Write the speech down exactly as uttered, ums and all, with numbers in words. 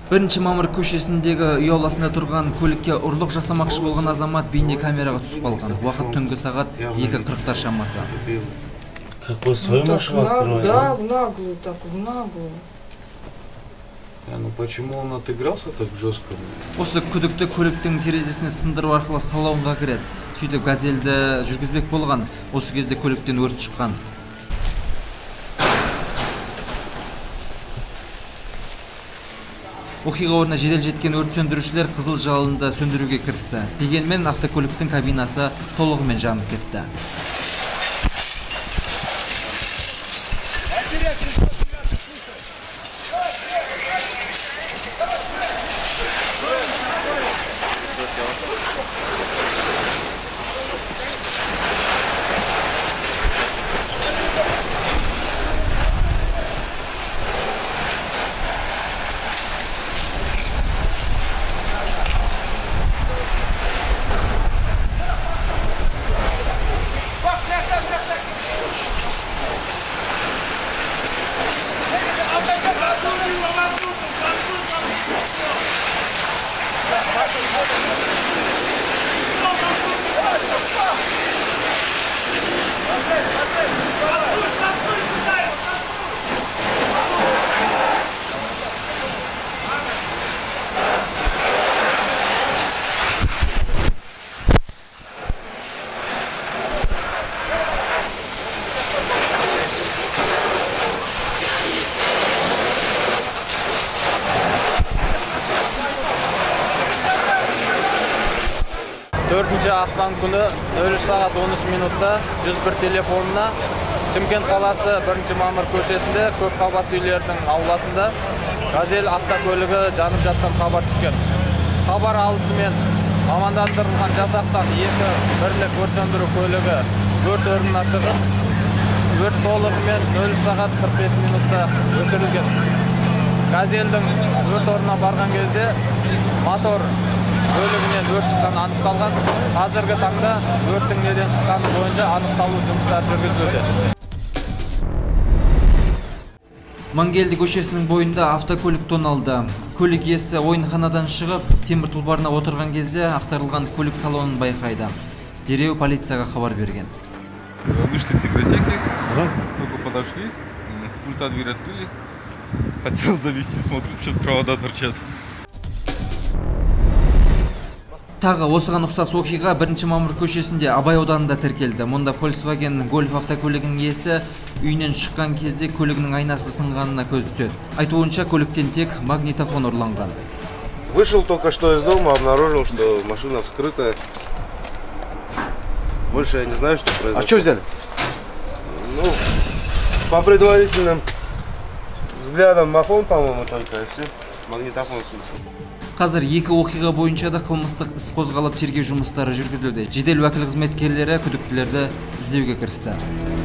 Бірінші мамыр көшесіндегі үй ауласында тұрған көлікке ұрлық жасамақшы болған азамат бейне камераға түсіп қалған. Уақыт түнгі сағат екі қырықтар шамасы. Какой свой машину открывает? Да, в наглую, так, в наглую. Ну почему он отыгрался так жестко? Осы күдікті көліктің терезесіне сындыру арқылы салонға кіреді. Сөйтіп газельді жүргізбек болған. Осы кезде көліктен өрт шыққан. Оқиға орнына жедел жеткен өрт сөндірушілер қызыл жалынды сөндіруге кірісті. Дегенмен автокөліктің кабинасы толығымен жанып кетті. төртінші ақпан күні нөл үш сағат он үш минутта жүз бір телефонына Шымкент қаласы бірінші мамыр көшесінде көп қабатты үйлердің ауласында газель автокөлігі жанып жатқан хабар түскен. Хабар алысымен мамандандырылған жасақтан екі бірлік өрт сөндіру көлігі өрт орнына шығып, өрт толығымен нөл үш сағат қырық бес минутта өшірілген. Газельдің өрт орнына барған кезде мотор бөлігінен өрт шыққан анықталған. Қазіргі таңда өрттің неден шыққаны бойынша анықталу жұмыстары жүргізілуде. Мангелді көшесінің бойында автокөлік тоналды. Көлік иесі ойынханадан шығып, темір тұлпарына отырған кезде ақтарылған көлік салонын байқайды. Дереу полицияға хабар берген. Вышли секретарки, только подошли, с пульта дверь открыли. Хотел завести, смотрю, что-то провода торчат. Тағы осыған ұқсас оқиға бірінші мамыр көшесінде Абай ауданында тіркелді. Мұнда Volkswagen Golf автокөлігінің иесі үйінен шыққан кезде көлігінің айнасы сынғанына көз түседі. Айтуынша көліктен тек магнитофон ұрланған. Вышел только что из дома, обнаружил, что машина вскрыта. Больше я не знаю, что произошло. А что взяли? Ну, по предварительным взглядам мафон, по-моему, только и все. Магнитофон сын. Қазір екі оқиға бойынша да қылмыстық іс қозғалып тергеу жұмыстары жүргізілуде. Жедел уәкіл қызметкерлері күдіктілерді іздеуге кірісті.